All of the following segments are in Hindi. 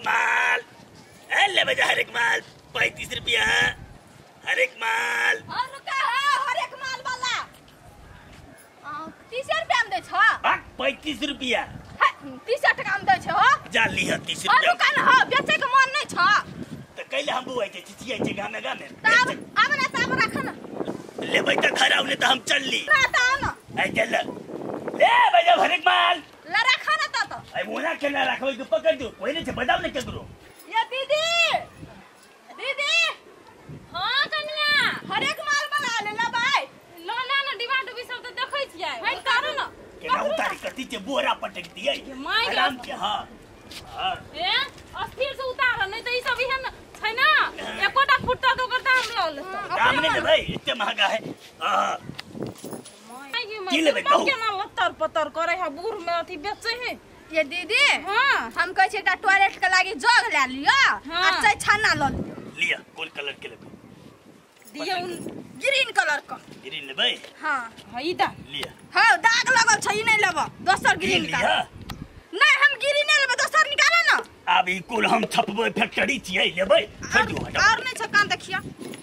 माल ले बजा हर एक माल 35 रुपया हर एक माल। रुका हर एक माल वाला 30 रुपया में दे छ 35 रुपया 30 टका में दे छ हो जा लिह 30 रुपया। रुका न हो बेचे के मन नहीं छ त कइले हम बुआई छे चिचिया छे गामे गामे तब अब ना तब रख न लेबै त घर आउने त हम चलली राता न आई चल ले बजा हर एक माल ला रख न त आई मोना केना राखबै तू पकड़ दो कोई नहीं छे बजाव नहीं ककरो। ये दीदी दीदी हां कन्या हर एक माल वाला ले ला भाई लो ना न डिमांड भी सब त देखै छियै भाई करू न केना उतारी कति छे बोरा पटक दियै आराम से। हां ए अस्थिर से उतार नहीं त ई सब है न छै ना एकोटा फुटता तो ओकर दाम ल ले दाम नहीं ले भाई इतने महंगा है। की लेबै कहू केना लत्तर पत्तर करे है बूढ़ में अथी बेचे है ये दीदी हां हम कहै छै टॉयलेट के लागि जग ले लियो आ चाय छाना ल लिया कोन कलर के लेबै दियो ग्रीन कलर का ग्रीन लेबै। हां ई दा लिया हां दाग लगल छै ई नहीं लेबो दोसर ग्रीन का नहीं हम ग्रीन लेबो दोसर निकाले न अब ई कुल हम छपबै फैक्ट्री छियै लेबै छोड़ दो हटा और नहीं छ कान देखियो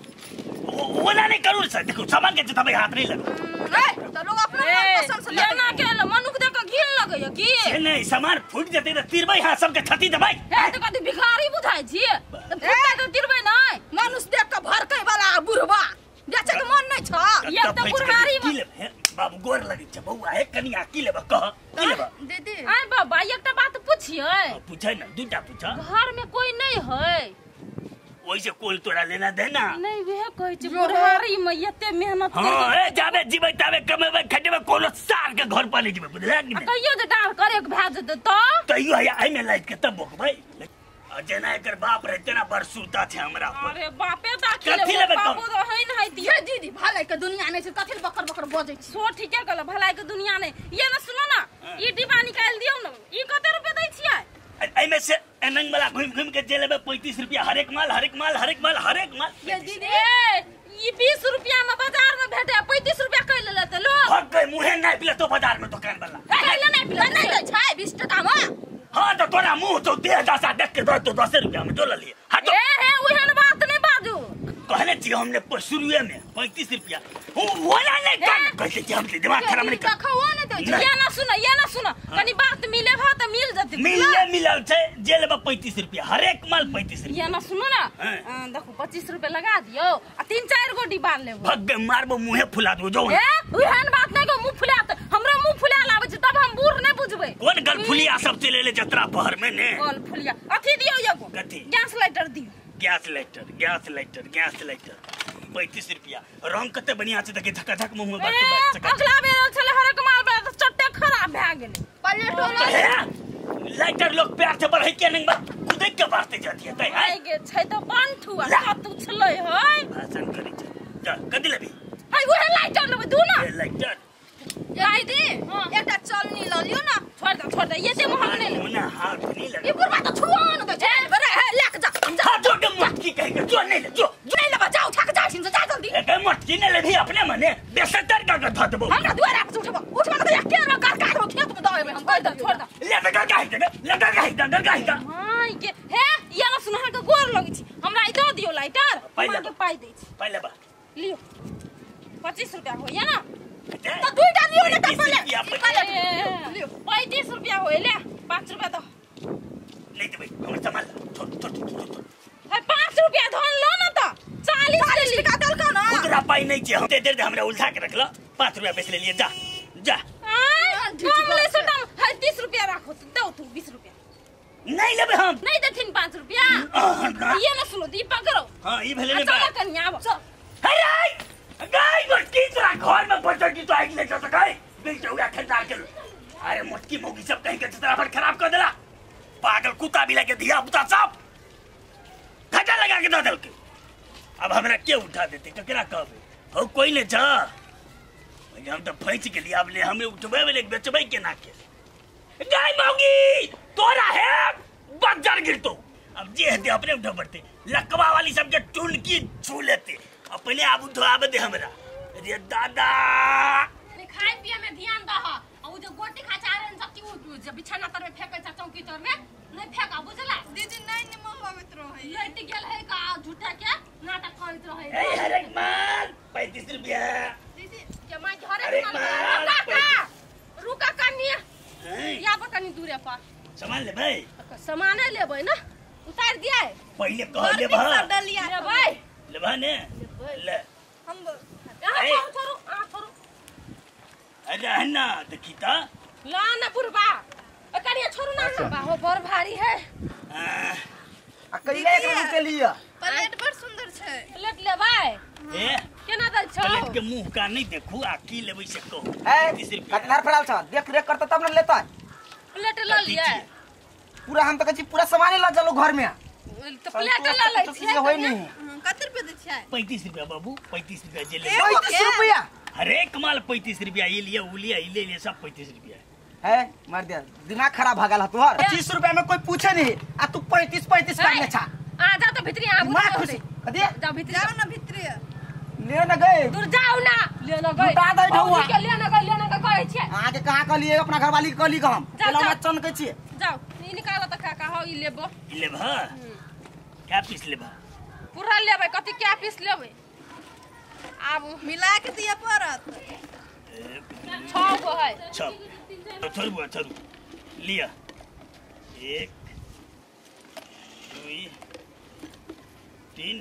ओना नहीं करू सर देखो सामान के तबे हाथ नहीं लगो तो लोग अपना पसंद से लेना के मनुक देख के घिन लगै है की नहीं सामान फूट जते त तिरबै हां सबके छती देबै ए तो कथि भिखारी बुझाय छी तो फुटै तो तिरबै नहीं मनुष्य देख के भरकै वाला बुढ़वा बेचे के मन नहीं छ एक तो बुढ़ारी में बाबू गोर लगी छ बौआ है कनिया की लेबा कह की लेबा दीदी आय बाबा एकटा बात पूछिए पूछै ना दूटा पूछा घर में कोई नहीं है ओइसे कोल तोरा लेना देना नहीं वे कहै छी बुढ़ारी में एते मेहनत हां ए जाबे जीबै ताबे कमेबै खटेबै कोनो सार के घर पर ले जेबै बुझला कि नहीं कहियो जे डार करे के भए जेतै तो तइयो है आई में लाइट के तब बोकबै जना एकर बाप रहते ना बरसुता छे हमरा पर। अरे बापे ताकी ले बाबू तो है नहीं दिया दीदी भलाई के दुनिया नहीं छै कथि बकर बकर बजै छी सो ठीके कहल भलाई के दुनिया नहीं ये ना सुनो ना ई डिब्बा निकाल दियौ ना ई कते रुपए दै छियै आई में से एनंग वाला घूम घूम के जे लेबे 35 रुपया हर एक माल हर एक माल हर एक माल हर एक माल। ये दीदी ई 20 रुपया में बाजार में भेटे 35 रुपया कह ले त लो हट गए मुहे नहीं पिले तो बाजार में दुकान वाला कहले नहीं पिले नहीं दै छै 20 टका में। हां तो तोरा मुंह तो दे दसा देख के तो 10 रुपया में डोला लिए हट ए हे ओहन बात नहीं बाजू कहले छी हमने शुरुए में 35 रुपया वाला नहीं कर कैसे कि हम दिमाग खराब नहीं कर खवा नहीं दै ये ना सुनो कनी बात मिले भा त मिल जते मिलल छै जे लेबा 35 रुपया हर एक माल 35 रुपया ये ना सुनो ना देखो 25 रुपया लगा दियो आ 3-4 गो डिब्बा लेबो भग मारबो मुंहे फुला दो जो ए ओहन बात नहीं को मुंह फुलात हमरा मुंह फुला लावे छै तब हम बूढ़ नहीं बुझबै कोन गल फुलिया सब चले ले जतरा पहर में ने गल फुलिया अथी दियो एगो कथि गैस लाइटर दियो गैस लाइटर 35 रुपया रंग कते बढ़िया छै देखे धक्का धक मुंह में बात अगला बेर छले हर एक माल पे चट्टे खराब भ गेलै पलेट लाइटर लोग प्यार से बढ़ै के नहीं बा खुदे के बारते जाती है तै आई गे छै त बंठू आ तू छलै है भाषण करै छै जा कथि लेबी हाय ओहे लाइटर लेबै दू ना लाइटर आई दी एकटा चलनी ल लियो ना छोड़ दे ये दे मोहन नहीं मुना हाथ नहीं लगे ये बुढ़वा तो छुआ न दे छै बरे लेके जा जो के मटकी कह के जो नहीं ले जो नहीं ले बचाओ थक जा छिन जा जल्दी एक मटकी ने ले भी अपने मने बेसतर का ध देबो हमरा दुआरा पे उठबो तो एके रो कर खेत में दवे हम कह दे छोड़ दे ले लगा गाहि दा हां के हे ये ना सुन के गोर लगी छी हमरा ई द दियो लाइटर पहिले के पाई दे छी पहिले बा लियो 25 रुपया हो या ना तो दुईटा लियो ना पहिले लियो 35 रुपया हो ले 5 रुपया दो नहीं देबै हमर सामान छोड़ 5 रुपया धन लो ना तो 40 टका दल का ना खुदरा पाई नहीं छै हम दे हमरा उल्टा के रखला 5 रुपया बेच ले लिए जा हम ले सटम 30 रुपया राखो दो तू 20 रुपया नहीं लेबे हम नहीं देथिन 5 रुपया ये ना सुनो दी पकड़ो हां ई भेले ने चल कन्या आबो अरे गाय मोटकी तोरा घर में पहुंच की तो आइक ले जा सकै बिल चौड़ा खरीदार के अरे मोटकी मोगी सब कहीं के तरह पर खराब कर देला पागल कुत्ता भी लगे दिया पुता सब घाटा लगा के दल के अब हमरा के उठा देते ककरा कहबे हो कोई ले जा हम तो फैंच के लिए अब ले हमें उठबे वाले बेचबे के ना के गाय मोगी तोरा है बज्जर गिरतो अब जे हते अपने उठा पड़ते लकवा वाली सब के टुनकी छू लेते अपने आप उठावे दे हमरा रे दादा खाए पिए में ध्यान दह उ जो गोटी खा चारे न सकती उ बिछाना तर में फेंकै छ चौकी तर में नहीं फेंका बुझला दीदी नहीं उतार दिया है पहले कह ले बा ले भाई ले बा ने ले हम छोड़ो अरे है ना देखिता ला ना बुरबा करिया छोड़ो ना बाहो बर भारी है कइले एकरा के लिए प्लेट बड़ सुंदर छै प्लेट ले भाई ए केना दै छौ प्लेट के मुंह का नहीं देखू आ की लेबै से कहू ए कतनार फराल छ देख रेख करता तब न लेता प्लेट ल लिया पूरा हम त कहै छी पूरा सामान ल चलो घर में तो प्लेट ल लै छी होय नहीं कते रुपया दै छै 35 रुपया बाबू 35 रुपया जे ले 35 रुपया हर एक माल 35 रुपया ये लिया वो लिया ये ले सब 35 रुपया है मार दिया दिमाग खराब भ गेल तोहर 25 रुपया में कोई पूछे नहीं आ तू 35 करने छा आ जा तो भीतरी आ कदे जाओ भीतरी जाओ ना भीतरी ले न गए दूर जाओ ना ले न गए बता दे ढौआ के ले न कहै छै आगे कहां के लिए अपना घरवाली के कहली हम चलो चन कहै छी जाओ ई निकालो त काका हो ई लेबो क्या पीस लेबा पूरा लेबै कथि क्या पीस लेबै आब मिला के दिया परत 6 गो है 6 तो थोड़ू लिया 1 2 3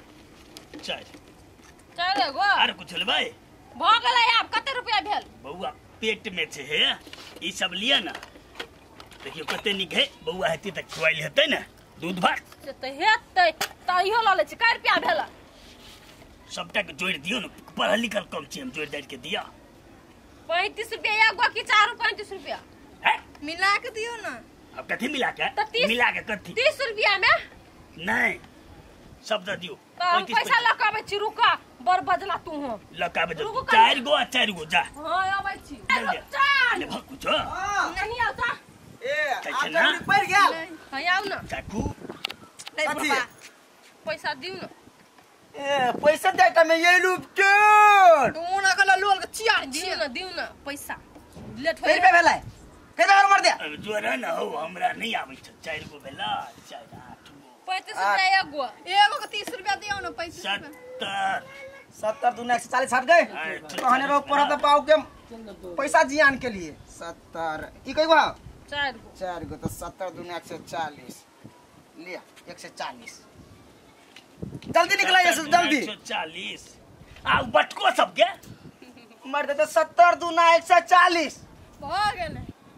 4 गो आर कुछ लेबै भ गेलै आब कते रुपया भेल बउआ पेट में छे हे ई सब लिया ना देखियो कते निक है बउआ हेती त खुआइल हेतै ना दूध भात से त हेतै तइयो ल ले छै कै रुपया भेल सबटा के जोड़ दियो ना पढ़ल लिखल कम छी हम जोड़ दाड़ के दिया 35 रुपया एगो की 35 रुपया है मिला के दियो ना अब कथी मिला के कथी 30 रुपया में नहीं सब दे दियो तो पैसा लकाबे छी रुका बर बजला तू हो लकाबे दे 4 गो जा हां आबै छी ले भक्कु छ नहीं आता ए आज पड़ गेल हां आउ ना चाकू ले बुढ़ा पैसा दिउ ना ए पैसा देता में ये लूप के तू ना कला लोल के चियार दिउ ना पैसा लेट हो रुपया भेलै केना मार दे अब जोरा ना हो हमरा नहीं आबै छ 4 गो भेला 4 8 गो 35 रुपया एगो के 30 रुपया दियो ना 35 70 दुना 140 हट गए कहने रो पर तो पाऊ के पैसा जियान के लिए 70 ई कई गो 4 गो तो 70 दुना 140 लिया 140 जल्दी निकला ये जल्दी 140 आ बटको सब के मर दे तो 70 दुना 140 भ गेलै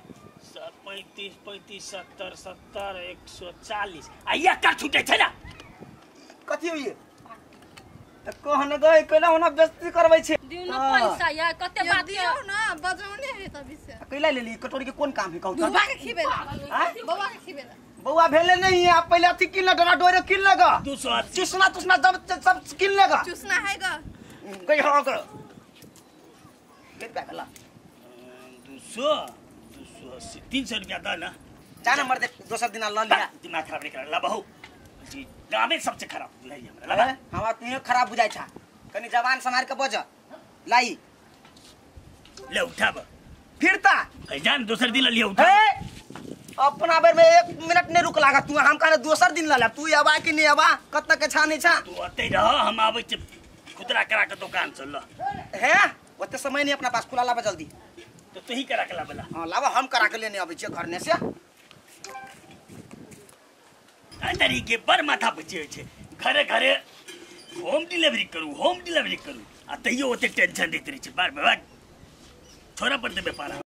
35 70 70 140 आ ये का छूटे छै ना कथि होइए त कहने गए केना होना बेइज्जती करबै छै दिउ ना पैसा या कते बात दियो ना बजौने है तभी से कैला लेली कटोरी के कोन काम है कहू बउवा के खिबेला बउवा के खिबेला बउवा भेले नहीं है आप पहले अथी किन डरा डोरे किन लगा 280 चुसना तुसना सब किन लेगा चुसना है ग गई हो कर कितना भेला 280 300 रुपया दा ना जाना मर दे दोसर दिन ल लिया दिमाग खराब नहीं कर ला बहु जी गामे सबसे खराब लाई हमरा ला हमरा तुहे खराब बुझाई छा कनी जवान संभाल के बज लाई ले उठाब फिरता जान दोसर दिन लिया उठा अपना बेर में 1 मिनट नहीं रुक लागा तू हम कहने दोसर दिन ला तू आबा कि नहीं आबा कत के छा नहीं छा तू अते रह हम आबै छ खुदरा करा के दुकान से ल है ओते समय नहीं अपना पास खुला लाबा जल्दी तो तू ही करा के लाबला हां लाबा हम करा के लेने आबै छ घर ने से अंदर के बर माथा बचे छे घरे घरे होम डिलीवरी करू आ तइयो ओते टेंशन देत रही छे बार बार छोरा पर दे व्यापार